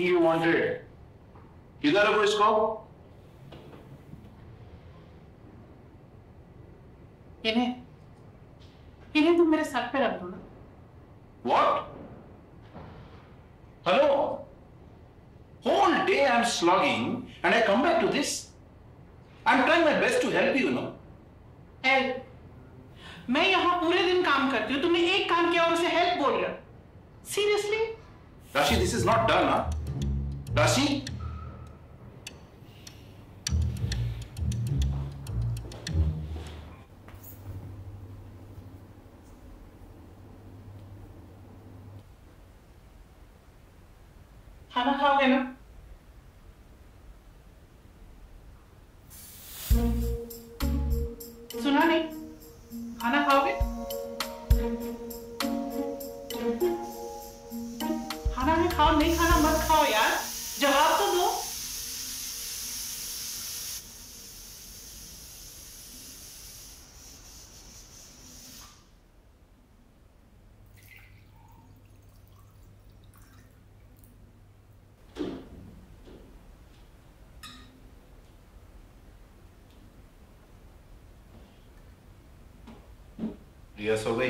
you wanted. किधर रखो इसको? इन्हें तुम मेरे सर पे रख दो ना। What? Hello? Whole day I'm slogging and I come back to this. I'm trying my best to help you, no? Help? मैं यहाँ पूरे दिन काम करती हूँ, तुमने एक काम किया और उसे हेल्प बोल रहे हो? Seriously? Rashi, this is not done, huh? Rashi? खाना खाओगे ना? सुना नहीं? खाना खाओगे? खाना है, खाओ, नहीं खाना मत खाओ यार, जवाब तो दो। रिया सो गई?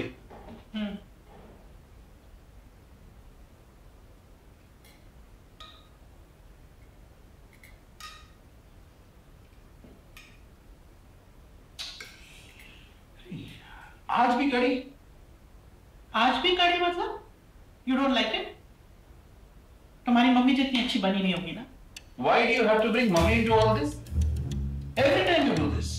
आज भी कड़ी? आज भी कड़ी मतलब? You don't like it? तुम्हारी मम्मी जितनी अच्छी बनी नहीं होगी ना? Why do you have to bring mommy into all this? Every time you do this.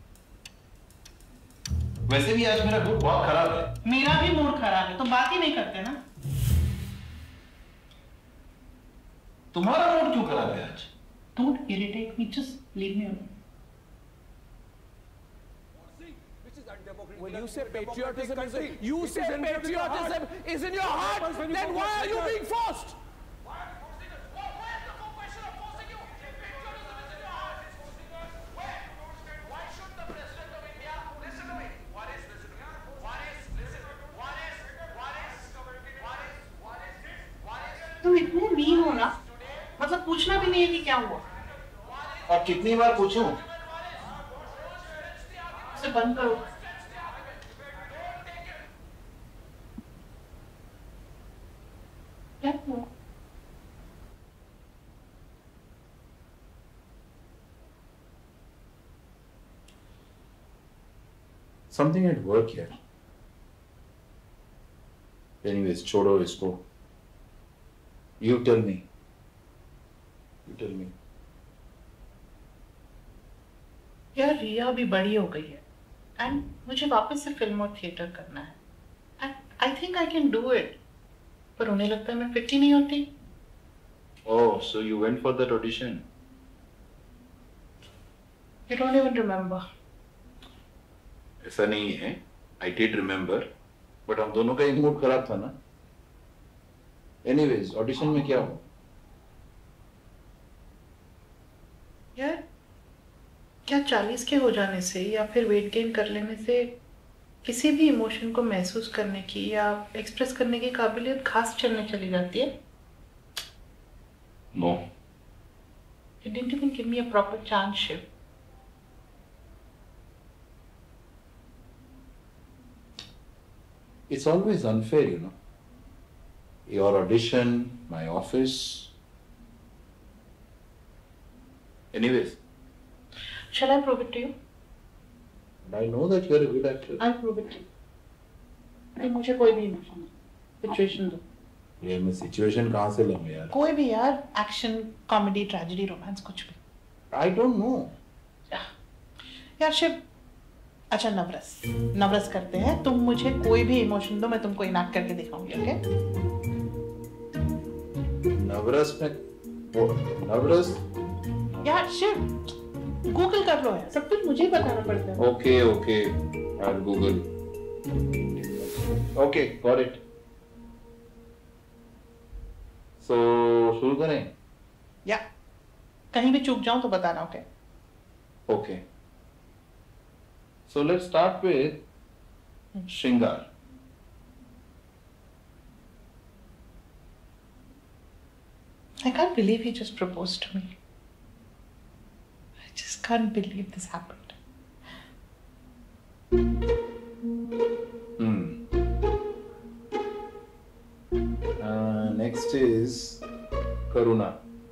वैसे भी आज मेरा मूड बहुत खराब है। मेरा भी मूड खराब है, तो बात ही नहीं करते ना? तुम्हारा मूड क्यों खराब है आज? Don't irritate me, just leave me alone. When you say patriotism is in your heart, then why are you being forced? तुम इतने मीन हो ना, मतलब पूछना भी नहीं है कि क्या हुआ। और कितनी बार पूछूं? इसे बंद करो। क्या हुआ? Something at work here. Anyways, छोड़ो इसको. You tell me. You tell me. यार रिया अभी बड़ी हो गई है एंड मुझे वापस से फिल्म और थिएटर करना है and I think I can do it, पर उन्हें लगता है मैं फिट ही नहीं होती। Oh, so you went for that audition? You don't even remember. ऐसा नहीं है. I did remember, but हम दोनों का एक मूड खराब था ना. Anyways, audition में क्या हुआ? यार क्या 40 के हो जाने से या फिर वेट गेन कर लेने से किसी भी इमोशन को महसूस करने की या एक्सप्रेस करने की काबिलियत घास चढ़ने चली जाती है? No. You didn't even give me a proper chance, Shiv. It's always unfair, you know. Your audition, my office. Anyways. Shall I prove it to you? I know that you're a good actor. I'll prove it to you. नहीं मुझे कोई भी emotion situation दो। ये मैं situation कहाँ से लूँ यार? कोई भी यार, एक्शन, कॉमेडी, ट्रेजेडी, रोमांस, कुछ भी। I don't know. यार शिव, अच्छा नवरस करते हैं। तुम मुझे कोई भी इमोशन दो, मैं तुमको इनैक्ट करके दिखाऊंगी, ओके? नवरस में नवरस? यार शिव, गूगल कर लो यार, सब कुछ मुझे ही बताना पड़ता है। Okay, I'll Google. Okay, got it. So शुरू करें? या कहीं भी चूक जाऊं तो बताना, okay? Okay. So let's start with Shringar. I can't believe he just proposed to me. I just can't believe this happened. Next is Karuna.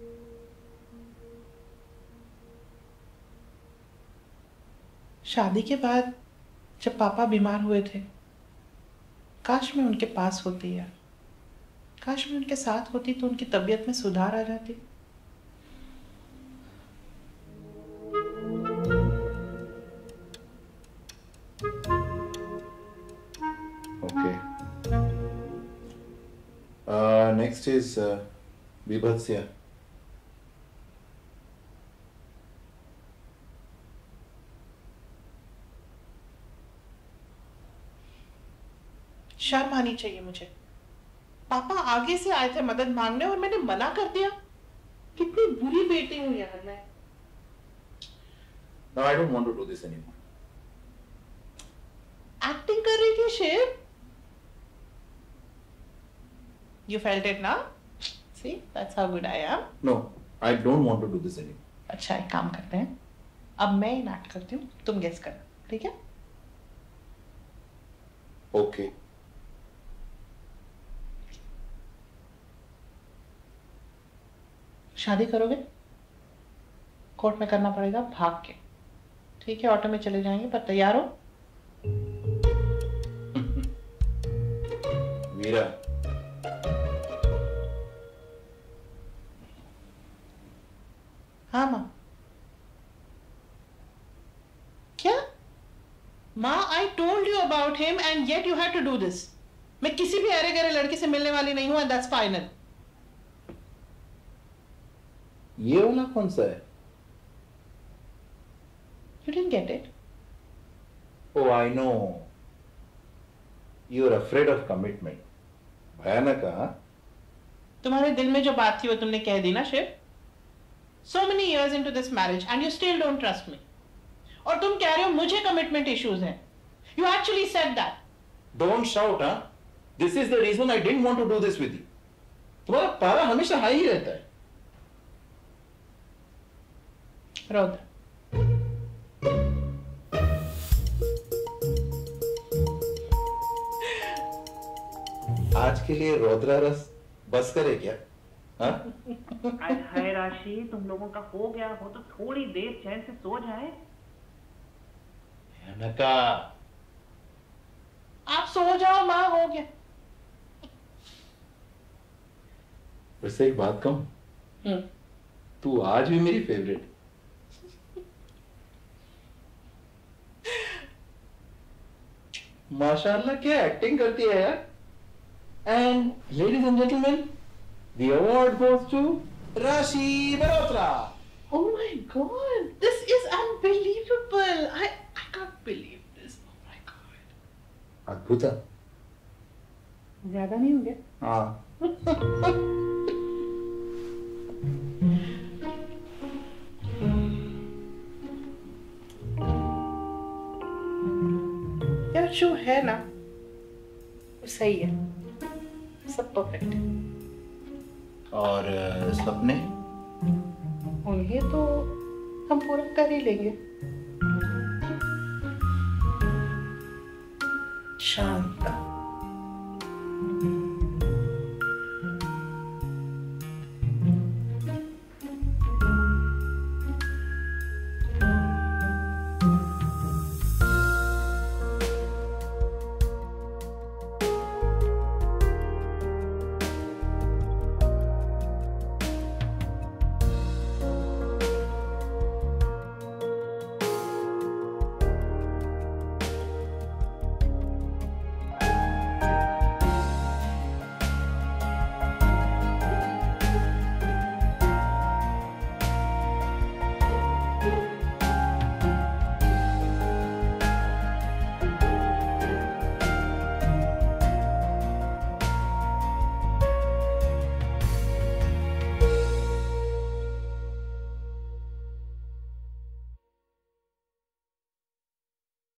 शादी के बाद जब पापा बीमार हुए थे, काश मैं उनके पास होती या काश मैं उनके साथ होती तो उनकी तबीयत में सुधार आ जाती। Okay. Next is Vibhatsya. शर्म आनी चाहिए मुझे। पापा आगे से आए थे मदद मांगने और मैंने मना कर दिया। कितनी बुरी बेटी हूं यार मैं। No, I don't want to do this anymore. Acting कर रही थी Shiv. You felt it now? See, that's how good I am. No, I don't want to do this anymore. अच्छा एक काम करते हैं, अब मैं इनएक्ट करती हूँ, तुम गेस करना, ठीक है? Okay. शादी करोगे? कोर्ट में करना पड़ेगा भाग के, ठीक है? ऑटो में चले जाएंगे, पर तैयार हो? वीरा. हाँ माँ। क्या? माँ, I told you about him and yet you had to do this. मैं किसी भी अरे गरे लड़की से मिलने वाली नहीं हूँ and that's final. ये वाला कौन सा है? You didn't get it. Oh, I know. You are afraid of commitment. भयानक हाँ? तुम्हारे दिल में जो बात थी वो तुमने कह दी ना Shiv? So many years into this marriage and you still don't trust me. और तुम कह रहे हो मुझे commitment issues हैं. You actually said that. Don't shout, huh? This is the reason I didn't want to do this with you. तुम्हारा पारा हमेशा हाई ही रहता है. रौद्र, आज के लिए रौद्रा रस बस करे क्या? हाँ? हाय राशि, तुम लोगों का हो गया हो तो थोड़ी देर चैन से सो जाए। भयानका. आप सो जाओ माँ, हो गया। वैसे एक बात कहूं, तू आज भी मेरी फेवरेट. माशाल्लाह क्या एक्टिंग करती है यार. And ladies and gentleman, the award goes to Rashi Malhotra. Oh my God, this is unbelievable. I can't believe this. Oh my God. अद्भुत. ज्यादा नहीं हो गया? हाँ. यार जो है ना वो सही है, सब परफेक्ट है। और सपने होंगे तो हम पूरा कर ही लेंगे। शांता।